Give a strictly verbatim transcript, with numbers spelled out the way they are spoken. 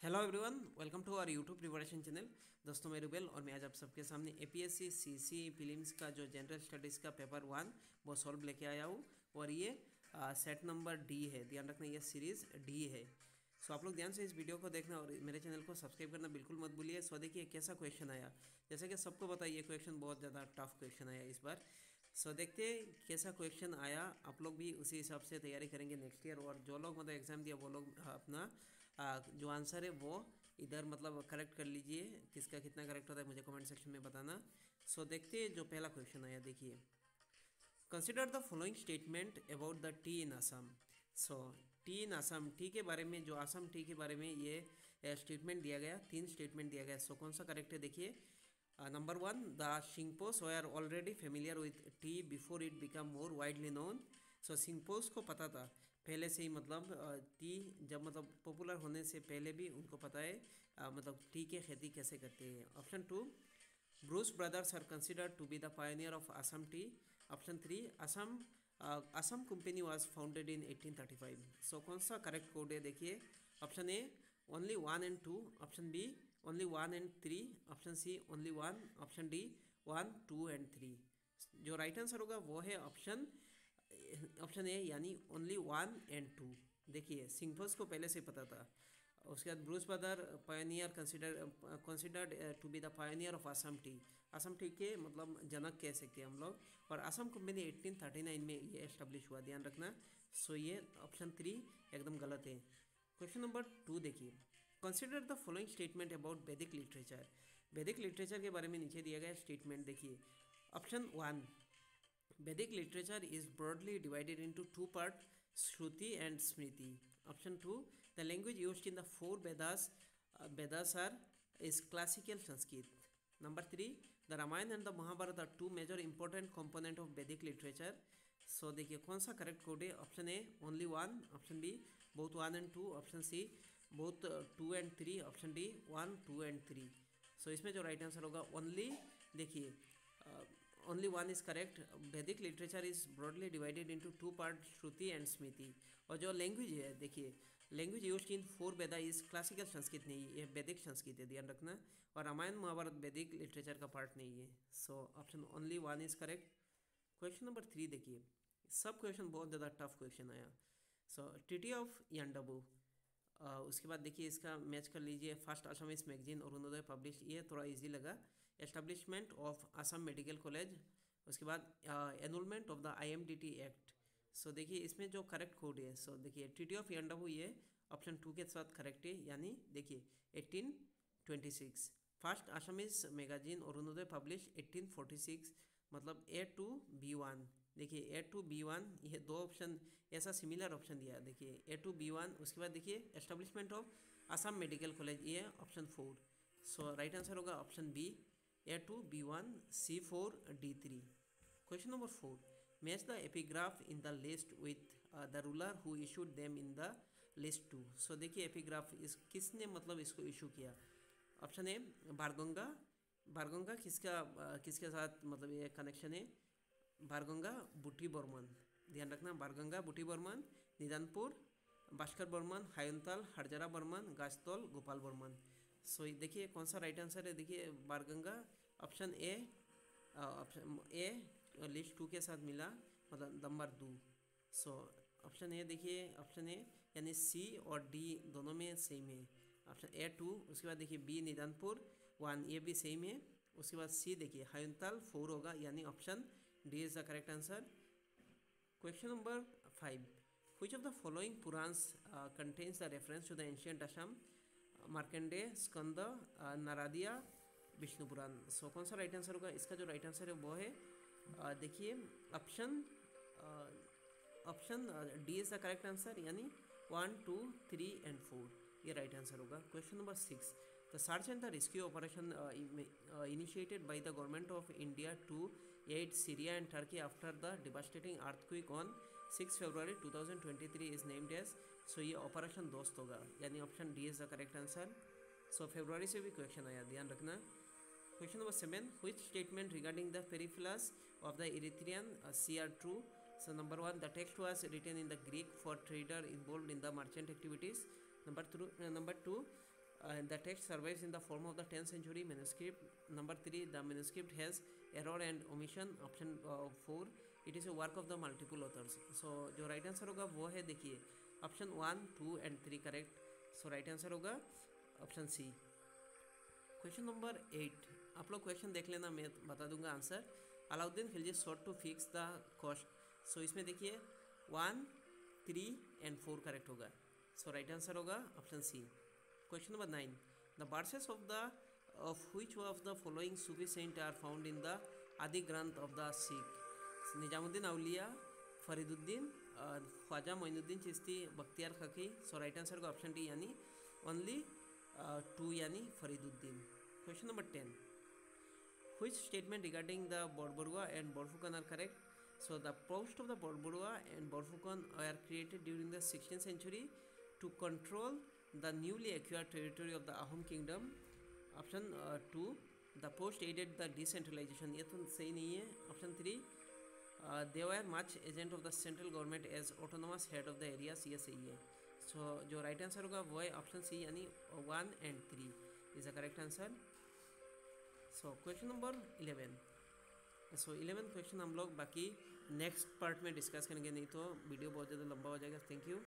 Hello everyone, welcome to our YouTube preparation channel. दोस्तों मैं रुबेल और मैं आज आप सबके सामने एपीएससी सीसी प्रीलिम्स का जो जनरल स्टडीज़ का पेपर वन वो सॉल्व लेके आया हूँ। और ये सेट नंबर डी है, ध्यान रखना ये सीरीज़ डी है। सो आप लोग ध्यान से इस वीडियो को देखना और मेरे चैनल को सब्सक्राइब करना बिल्कुल मत भूलिए। सो देखिए कैसा क्वेश्चन आया। जैसे कि सबको पता है ये क्वेश्चन बहुत ज़्यादा टफ क्वेश्चन आया इस बार। सो so, देखते कैसा क्वेश्चन आया। आप लोग भी उसी हिसाब से तैयारी करेंगे नेक्स्ट ईयर। और जो लोग मतलब एग्ज़ाम दिया वो लोग अपना आ, जो आंसर है वो इधर मतलब करेक्ट कर लीजिए। किसका कितना करेक्ट होता है मुझे कमेंट सेक्शन में बताना। सो so, देखते हैं जो पहला क्वेश्चन आया। देखिए, consider the following statement about the tea in Assam. So tea in Assam, tea के बारे में, जो असम टी के बारे में ये स्टेटमेंट दिया गया, तीन स्टेटमेंट दिया गया। सो so, कौन सा करेक्ट है देखिए। Number one, the Singphos were already familiar with tea before it become more widely known. So Singphos को पता था पहले से ही, मतलब टी जब मतलब पॉपुलर होने से पहले भी उनको पता है uh, मतलब टी के खेती कैसे करते हैं। Option two, Bruce brothers are considered to be the pioneer of Assam tea. Option three, Assam Assam company was founded in eighteen thirty five. So कौन सा करेक्ट कोड है देखिए। Option A only one and two, option B only one and three, option C only one, option D one two and three. जो right answer होगा वो है option option A, यानी only one and to. देखिए सिंगफोस को पहले से पता था। उसके बाद Bruce brother pioneer consider considered to be the pioneer of Assam tea. Assam tea के मतलब जनक कह सकते हैं हम लोग। और Assam Company eighteen thirty nine में ये एस्टेब्लिश हुआ, ध्यान रखना। सो ये ऑप्शन थ्री एकदम गलत है। क्वेश्चन नंबर टू देखिए, consider the following statement about Vedic literature. Vedic literature के बारे में नीचे दिया गया स्टेटमेंट देखिए। Option one, Vedic literature is broadly divided into two part, Shruti and Smriti. Option two, the language used in the four Vedas Vedas are is classical Sanskrit. Number three, the Ramayana and the Mahabharata are two major important component of Vedic literature. So देखिए कौन सा correct code है। Option A only one, option B both one and two, option C both two and three, option D one two and three. So इसमें जो right answer होगा only, देखिए only one is correct. Vedic literature is broadly divided into two part, Shruti and Smriti. और जो language है देखिए, language used in four Veda is classical Sanskrit नहीं, ये वैदिक संस्कृत है, ध्यान रखना। और रामायण महाभारत वैदिक लिटरेचर का पार्ट नहीं है। So option only one is correct. Question number three देखिए, सब क्वेश्चन बहुत ज़्यादा टफ क्वेश्चन आया। सो ट्रीटी ऑफ यांडबू, उसके बाद देखिए इसका मैच कर लीजिए। First Assamese magazine Arunodoi publish, ये थोड़ा इजी लगा। Establishment of Assam Medical College, उसके बाद enrolment of the IMDT Act. So देखिए इसमें जो करेक्ट कोड है, सो देखिए ट्रीटी ऑफ यांडबू ये ऑप्शन टू के साथ करेक्ट है, यानी देखिए eighteen twenty six. First Assamese magazine Arunodoi publish eighteen forty six, मतलब ए टू बी वन। देखिए ए टू बी वन, ये दो ऑप्शन ऐसा सिमिलर ऑप्शन दिया, देखिए ए टू बी वन। उसके बाद देखिए establishment of Assam Medical College, ये option four. So right answer होगा option B, A two B one C four D three. Question number four, match the epigraph in the list with the ruler who issued them in the list two. So देखिए epigraph इस किसने मतलब इसको issue किया। Option A बारगंगा, बारगंगा किसका किसके साथ मतलब ये कनेक्शन है। बारगंगा बुटी बर्मन, ध्यान रखना, बारगंगा बुटी बर्मन, निदानपुर भास्कर बर्मन, हायंताल हरजरा बर्मन, गाजतोल गोपाल बर्मन। सो देखिए कौन सा राइट आंसर है देखिए, Barganga. Option A, option A list two के साथ मिला, मतलब नंबर दो। सो ऑप्शन ए देखिए, ऑप्शन ए यानी सी और डी दोनों में सेम है। ऑप्शन ए टू, उसके बाद देखिए बी निदानपुर वन, ये भी सेम है। उसके बाद सी देखिए हायंताल फोर होगा, यानी option D is the correct answer. Question number five, which of the following Purans uh, contains the reference to the ancient Assam? Markandeya, Skanda, Naradiya, Vishnu Purana. So कौन सा राइट आंसर होगा। इसका जो राइट आंसर है वो है uh, देखिए option option D is the correct answer, यानी one two three and four, ये राइट आंसर होगा। Question number six, the search and the rescue operation initiated by the government of India to aid Syria and Turkey after the devastating earthquake on six February two thousand twenty three is named as. So ये operation Dost होगा, यानी option D is the correct answer. So फरवरी से भी question आया, ध्यान रखना। Question number seven, which statement regarding the peripherals of the Erythraean Sea are true. So number one, the text was written in the Greek for trader involved in the merchant activities. Number two, uh, number two, the text survives in the form of the tenth century manuscript. Number three, the manuscript has error and omission. Option four, it is a work of the multiple authors. So जो right answer होगा वो है, देखिए, option one, two and three correct. So right answer होगा option C. Question number eight, आप लोग question देख लेना, मैं बता दूंगा answer. Alauddin Khilji sought to fix the cost. So इसमें देखिए one, three and four correct होगा. सो राइट आंसर होगा option C. Question number nine, the verses of the of which of the following Sufi saint are found in the Adi Granth of the Sikh. Nizamuddin Auliya, Fariduddin, Khwaja Moinuddin Chishti, Bakhtiyar Kaki. So right answer का option D यानी only two यानी Fariduddin. Question number ten, which statement regarding the Borburua and Borfukan are correct? So the post of the Borburua and Borfukan were created during the sixteenth century to control the newly acquired territory of the Ahom kingdom. Option uh, two, the post aided the decentralization. ये तो सही नहीं है. Option three, uh, they were much agent of the central government as autonomous head of the areas. ये सही है. So जो right answer होगा वो है ऑप्शन सी यानी one and three is the correct answer. So question number eleven. So eleven question हम लोग बाकी नेक्स्ट पार्ट में डिस्कस करेंगे, नहीं तो वीडियो बहुत ज़्यादा लंबा हो जाएगा. Thank you.